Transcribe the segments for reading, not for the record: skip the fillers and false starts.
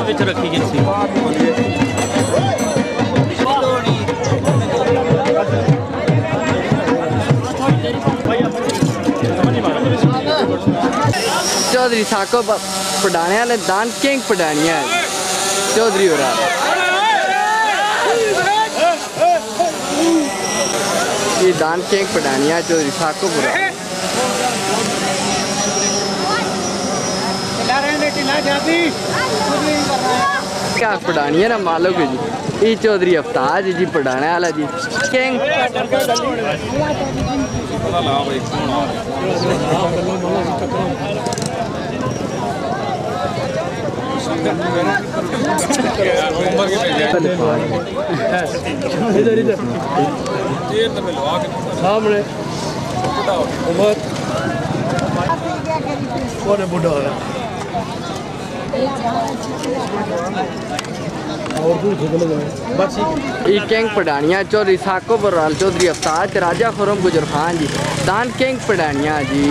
ਵਿੱਚ ਰੱਖੀ ਗਈ ਸੀ। चौधरी साको पढ़ाने वाले दान किंग पढ़ानिया है चौधरी हो रहा ये दान किंग पढ़ानिया चौधरी साको पूरा क्या पढ़ानी है ना मालो के जी ये चौधरी अफ्ताज जी पढ़ाने वाला जी किंग सामने बुढ़ा हो किंग पढ़ानिया चौधरी साको बरवाल चौधरी अफ्ताज राजा खुरम गुजर खान जी दान किंग पढ़ानिया जी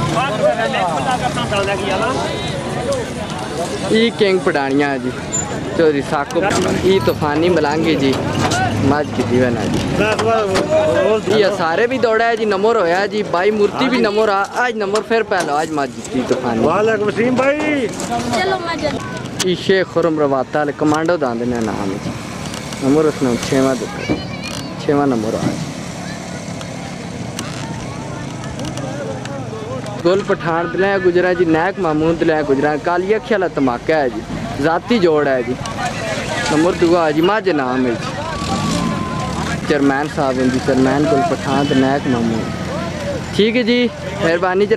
ई किंग पढ़ानिया जी चौधरी साको ई तूफानी मलांगी जी मज की जीवन है जी ये सारे भी दौड़ा है जी नंबर होया जी भाई मूर्ति भी नंबर आज नंबर फिर पहले आज मज जीती तूफानी वालेकुम वसीम भाई ई शेख खुरम रवाता कमांडो दांद ने नाम है नंबर उसने 6वां नंबर आया गुल पठान दिलाया गुजरा जी नायक मामूद दिलाया गुजरा कालिया ख्याला धमाका है जी जाती जोड़ है जी नंबर 2 जी माज नाम है जी चेयरमैन साहब हैं जी चेयरमैन गुल पठान नायक मामूद ठीक है जी मेहरबानी।